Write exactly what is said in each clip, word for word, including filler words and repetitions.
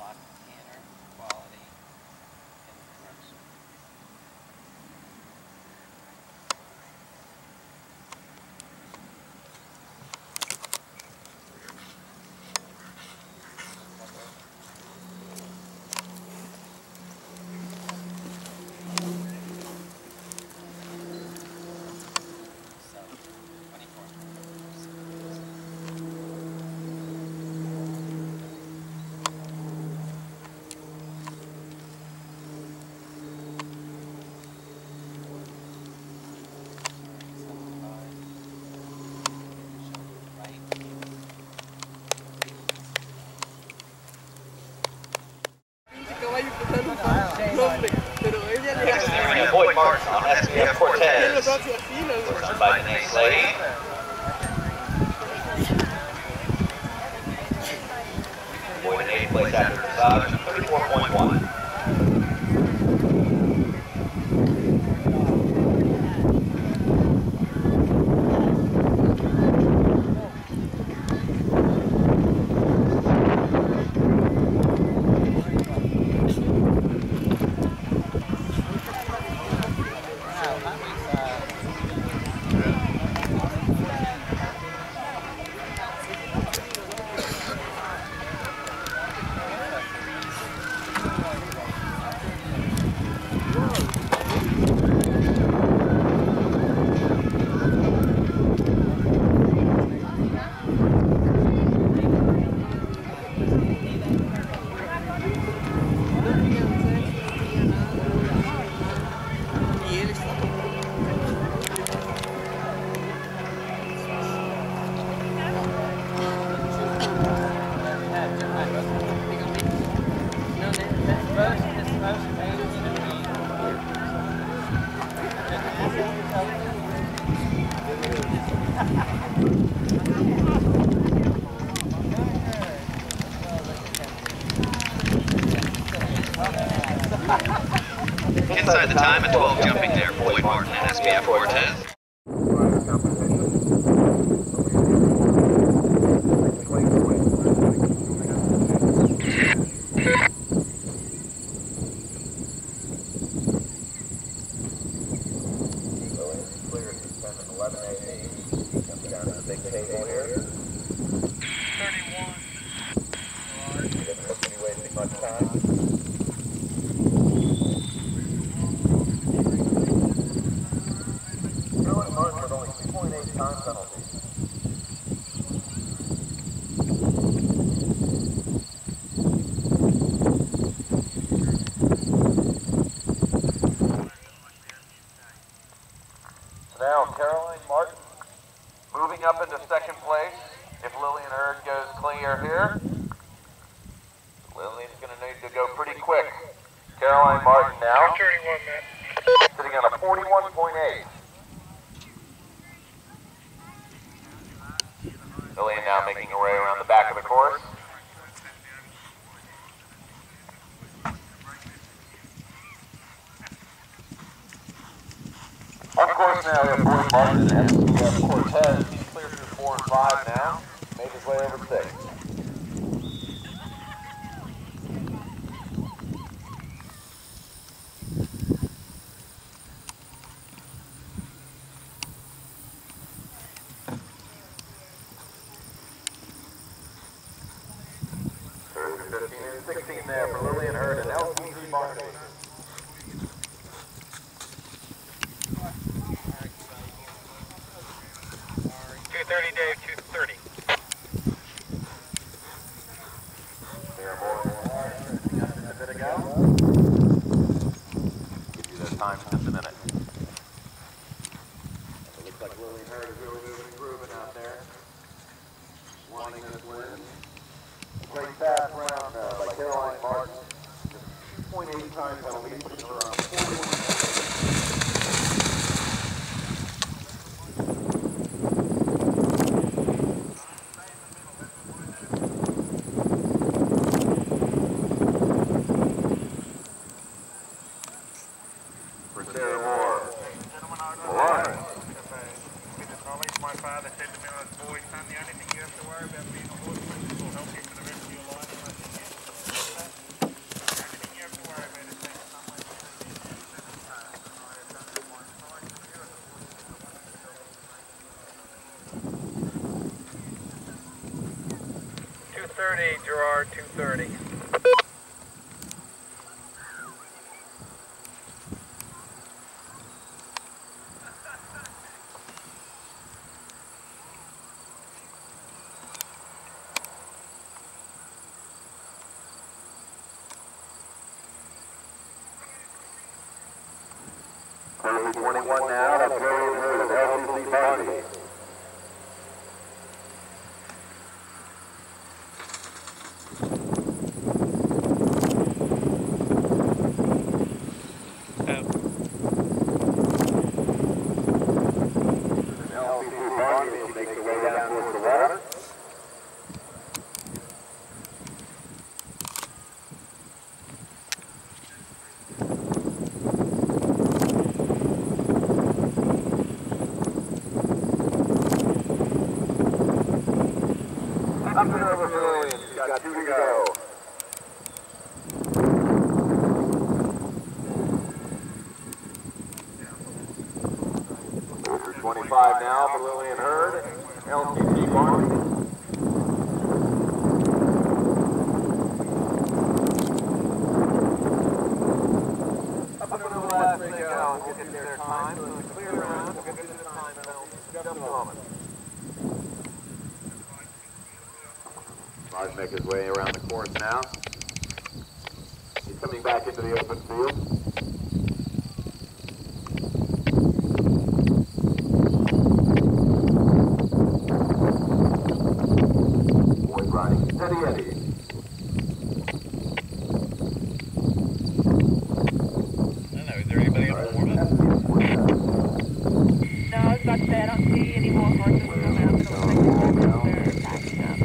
lock canner, quality, and correction. Boyd Martin on S B F Cortez, first by the next lady. Boyd in eighth place after dressage, thirty-four point one. Inside the time at twelve jumping there, Boyd Martin and S B F Cortez. Now Caroline Martin moving up into second place. If Lillian Hurd goes clear here, Lillian's going to need to go pretty quick. Caroline Martin now sitting on a forty-one point eight. Lillian now making her way around the back of the course. On course now, we have Boyd Martin and S B F Cortez. He's clear through four and five now. Made his way over six. fifteen and sixteen there for Lillian Hurd and L C Z Martin. two thirty, Dave, two thirty. There, boys. A bit ago. Give you that time in just a minute. It looks like Lillian Hurd is really moving and grooving out there. Wanting this win. A great fast round uh, by Caroline Martin. Just two point eight time penalty, pushing her around forty-one. My father said to me when I was a boy, son, the only thing you have to worry about being a horseman will help you for the rest of your life. thirty twenty-one now, that's William Hurd of L C C Bundy. L C C Bundy as she makes her way down towards the water. Up and over Williams, she's got two to go. Over twenty-five now for Lillian Hurd, L C C Bundy. Up and over the last they go. We'll get their time. So it's a clear round. We'll get to the time zone in just a moment. Martin make his way around the course now. He's coming back into the open field. Boyd riding steady Eddie. I don't know, is there anybody on the warm-up? No, I was about to say I don't see any more horses coming up. It looks like they're packing up.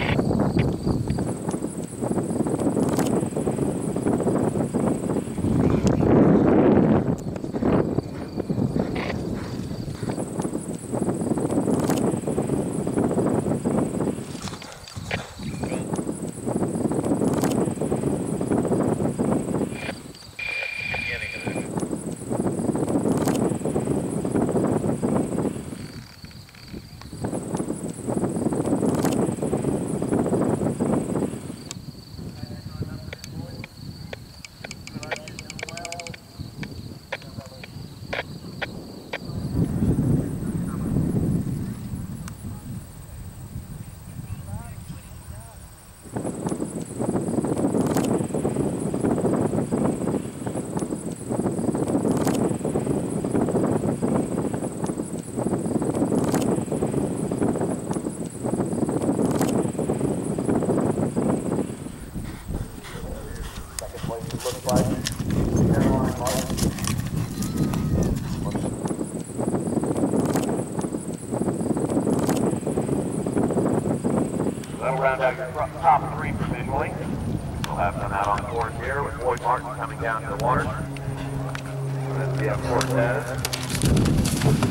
That'll round out your top three provisionally. We'll have them out on the course here with Boyd Martin coming down to the water. S B F Cortez.